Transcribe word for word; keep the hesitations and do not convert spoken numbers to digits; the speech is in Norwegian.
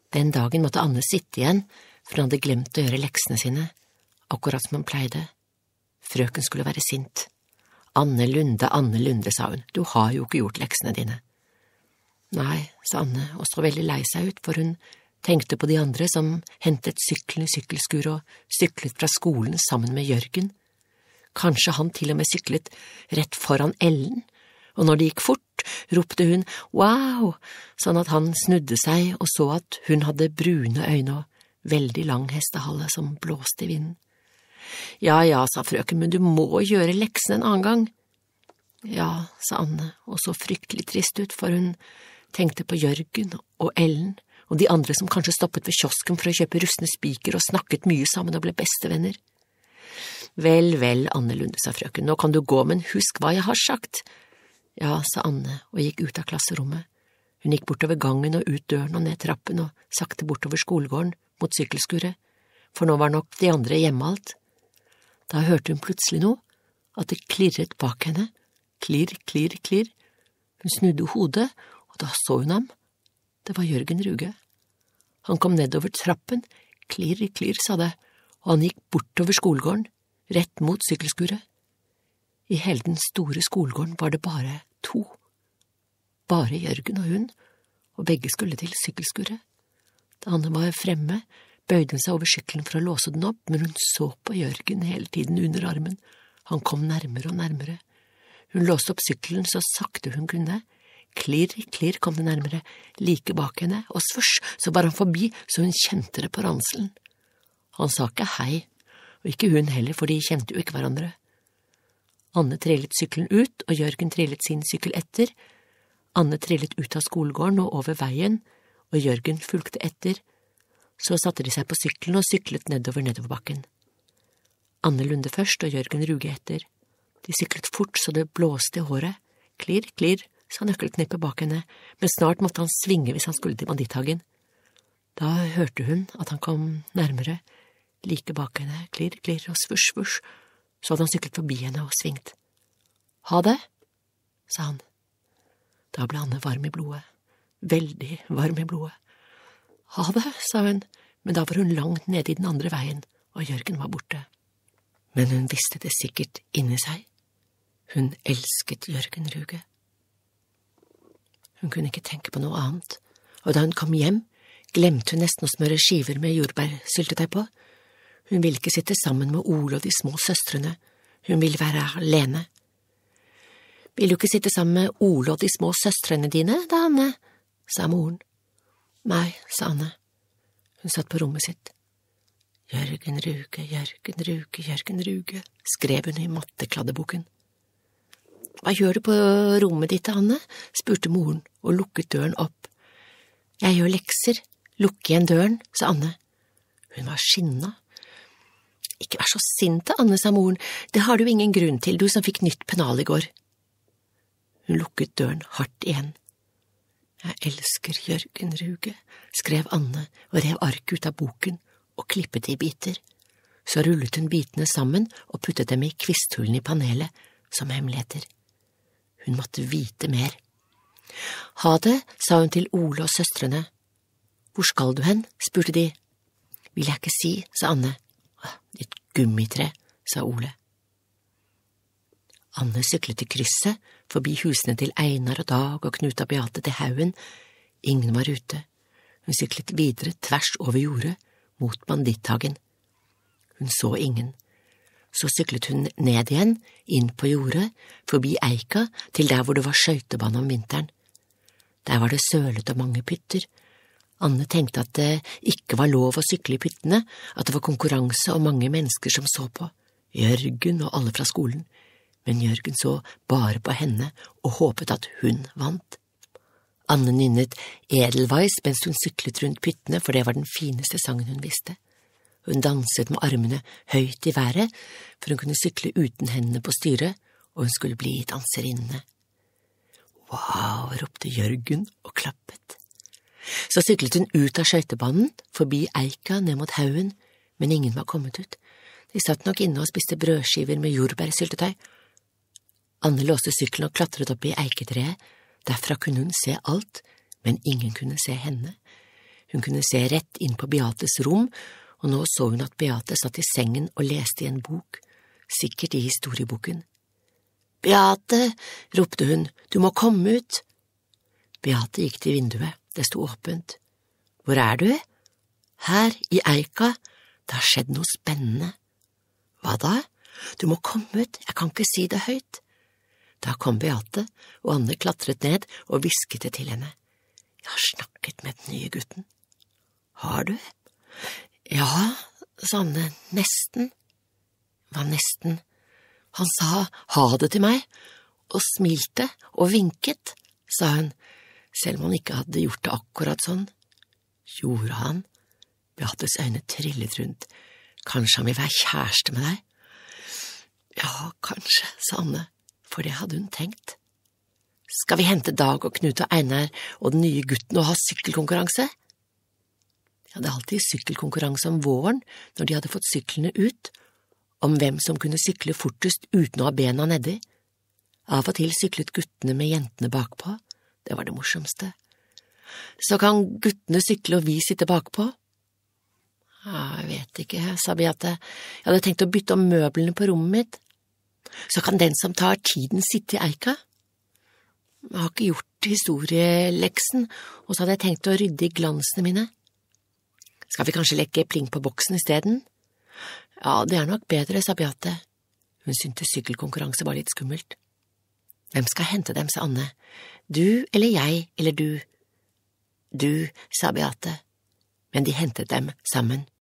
Den dagen måtte Anne sitte igjen, for hun hadde glemt å gjøre leksene sine, akkurat som hun pleide. Frøken skulle være sint. Anne Lunde, Anne Lunde, sa hun, du har jo ikke gjort leksene dine. Nei, sa Anne, og så veldig lei seg ut, for hun tenkte på de andre som hentet sykkelen i sykkelskur og syklet fra skolen sammen med Jørgen. Kanskje han til og med syklet rett foran Ellen, og når det gikk fort, ropte hun «Wow!», sånn at han snudde seg og så at hun hadde brune øyne og veldig lang hestehale som blåste i vinden. «Ja, ja», sa frøken, «men du må gjøre leksen en annen gang». «Ja», sa Anne, og så fryktelig trist ut, for hun tenkte på Jørgen og Ellen, og de andre som kanskje stoppet ved kiosken for å kjøpe rustne spiker og snakket mye sammen og ble bestevenner. «Vel, vel, Anne Lunde», sa frøken, «nå kan du gå, men husk hva jeg har sagt». «Ja», sa Anne, og gikk ut av klasserommet. Hun gikk bortover gangen og ut døren og ned trappen og sakte bortover skolegården mot sykkelskuret, for nå var nok de andre hjemme alt. Da hørte hun plutselig noe, at det klirret bak henne. Klirr, klirr, klirr. Hun snudde hodet, og da så hun ham. Det var Jørgen Ruge. Han kom nedover trappen. Klirr, klirr, sa det, og han gikk bortover skolegården, rett mot sykkelskuret. I hele den store skolegården var det bare to. Bare Jørgen og hun, og begge skulle til sykkelskuret. Da Anne var fremme, bøyde hun seg over sykkelen for å låse den opp, men hun så på Jørgen hele tiden under armen. Han kom nærmere og nærmere. Hun låste opp sykkelen så sakte hun kunne. Klirr, klirr kom det nærmere, like bak henne, og svørs, så var han forbi, så hun kjente det på ranselen. Han sa ikke hei, og ikke hun heller, for de kjente jo ikke hverandre. Anne trillet sykkelen ut, og Jørgen trillet sin sykkel etter. Anne trillet ut av skolegården og over veien, og Jørgen fulgte etter. Så satte de seg på sykkelen og syklet nedover nedoverbakken. Anne Lunde først og Jørgen Ruge etter. De syklet fort så det blåste i håret. Klirr, klirr, sa nøkkelknippet bak henne, men snart måtte han svinge hvis han skulle til banditthagen. Da hørte hun at han kom nærmere, like bak henne, klirr, klirr og svurs, svurs. Så hadde han syklet forbi henne og svingt. «Ha det», sa han. Da ble Anne varm i blodet. Veldig varm i blodet. «Ha det», sa hun, men da var hun langt nede i den andre veien, og Jørgen var borte. Men hun visste det sikkert inni seg. Hun elsket Jørgen Ruge. Hun kunne ikke tenke på noe annet, og da hun kom hjem, glemte hun nesten å smøre skiver med jordbærsyltetøy på. Hun ville ikke sitte sammen med Ole og de små søstrene. Hun ville være alene. «Vil du ikke sitte sammen med Ole og de små søstrene dine, da, Anne?» sa moren. «Nei», sa Anne. Hun satt på rommet sitt. «Jørgen Ruge, Jørgen Ruge, Jørgen Ruge», skrev hun i mattekladdeboken. «Hva gjør du på rommet ditt, Anne?» spurte moren og lukket døren opp. «Jeg gjør lekser. Lukk igjen døren», sa Anne. Hun var skinna. «Ikke vær så sint, Anne», sa moren. «Det har du ingen grunn til, du som fikk nytt pennal i går». Hun lukket døren hardt igjen. «Jeg elsker Jørgen Ruge», skrev Anne og rev arket ut av boken og klippet det i biter. Så rullet hun bitene sammen og puttet dem i kvisthullene i panelet, som hemmeligheter. Hun måtte vite mer. «Ha det», sa hun til Ole og søstrene. «Hvor skal du hen?» spurte de. «Vil jeg ikke si», sa Anne. «Ditt gummitre», sa Ole. Anne syklet til krysset, forbi husene til Einar og Dag og Knut og Beate til Haugen. Ingen var ute. Hun syklet videre tvers over jordet, mot banditthagen. Hun så ingen. Så syklet hun ned igjen, inn på jordet, forbi Eika, til der hvor det var skøytebane om vinteren. Der var det sølet og mange pytter. Anne tenkte at det ikke var lov å sykle i pyttene, at det var konkurranse og mange mennesker som så på. Jørgen og alle fra skolen. Men Jørgen så bare på henne og håpet at hun vant. Anne nynnet Edelweiss mens hun syklet rundt pyttene, for det var den fineste sangen hun visste. Hun danset med armene høyt i været, for hun kunne sykle uten hendene på styret, og hun skulle bli danserinnene. «Wow», ropte Jørgen og klappet. Så syklet hun ut av skøytebanen, forbi Eika ned mot Haugen, men ingen var kommet ut. De satt nok inne og spiste brødskiver med jordbærsyltetøy. Anne låste sykkelen og klatret opp i eiketreet. Derfra kunne hun se alt, men ingen kunne se henne. Hun kunne se rett inn på Beates rom, og nå så hun at Beate satt i sengen og leste i en bok, sikkert i historieboken. Beate, ropte hun, du må komme ut. Beate gikk til vinduet, det sto åpent. Hvor er du? Her, i eika, det har skjedd noe spennende. Hva da? Du må komme ut, jeg kan ikke si det høyt. Da kom Beate, og Anne klatret ned og hvisket det til henne. Jeg har snakket med den nye gutten. Har du? Ja, sa Anne, nesten. Hva nesten? Han sa ha det til meg, og smilte og vinket, sa hun, selv om han ikke hadde gjort det akkurat sånn. Gjorde han? Beates øyne trillet rundt. Kanskje han vil være kjæreste med deg? Ja, kanskje, sa Anne, for det hadde hun tenkt. Skal vi hente Dag og Knut og Einar og den nye gutten og ha sykkelkonkurranse? De hadde alltid sykkelkonkurranse om våren når de hadde fått syklene ut, om hvem som kunne sykle fortest uten å ha bena nedi. Av og til syklet guttene med jentene bakpå, det var det morsomste. Så kan guttene sykle og vi sitte bakpå? Ja, jeg vet ikke, sa Beate. Jeg hadde tenkt å bytte om møblene på rommet mitt. Så kan den som tar tiden sitte i eika? Jeg har ikke gjort historieleksen, og så hadde jeg tenkt å rydde i glansene mine. Skal vi kanskje leke pling på boksen i stedet? Ja, det er nok bedre, sa Beate. Hun syntes sykkelkonkurranse var litt skummelt. Hvem skal hente dem, sa Anne. Du eller jeg eller du? Du, sa Beate. Men de hentet dem sammen.